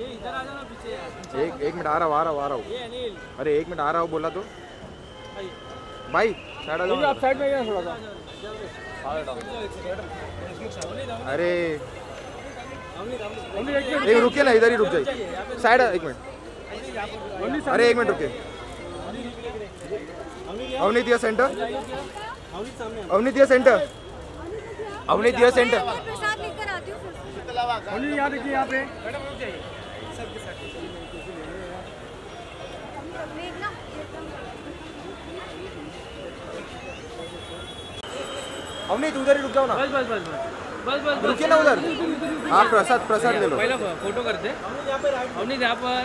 एक मिनट आ रहा हूँ। अरे 1 मिनट आ रहा हूँ बोला तो भाई साइड आ जाओ। आप साइड में थोड़ा सा। अरे एक रुकिए ना, इधर ही रुक जाइए साइड। 1 मिनट, अरे 1 मिनट रुकिए। अवनीत दिया सेंटर, अवनीत दिया सेंटर, अवनीत दिया सेंटर। प्रसाद लेकर आती हूँ। यहाँ देखिए, यहाँ पे अवनीत उधर ही रुक जाओ ना। बस बस बस बस बस रुकिए ना उधर। हाँ प्रसाद ले लो। पहला फोटो करते। अवनीत यहाँ पर,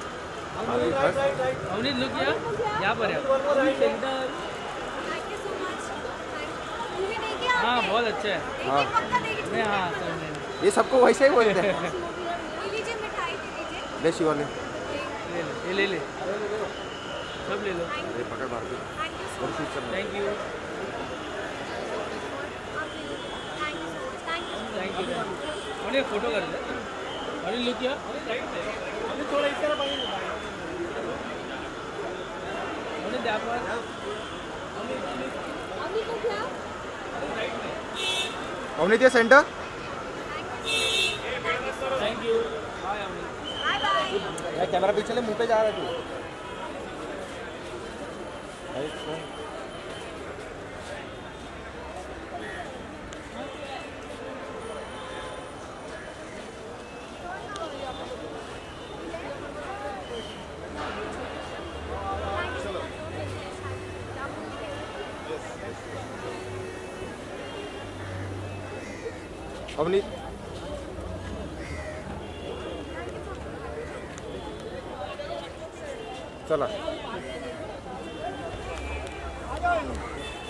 अवनीत लुक यहाँ पर है। हाँ बहुत अच्छा है। हाँ हाँ ये सबको वैसे ही बोलते हैं। ले शिवा ले, ले ले सब ले लो। अरे पकड़ मार दे। Thank you thank you. अरे फोटो कर दे। अरे लुक किया थोड़ा इस तरह Avneet centre. Thank you. Camera पीछे ले, मुंह पे जा रहा है तू। अवनीत चला।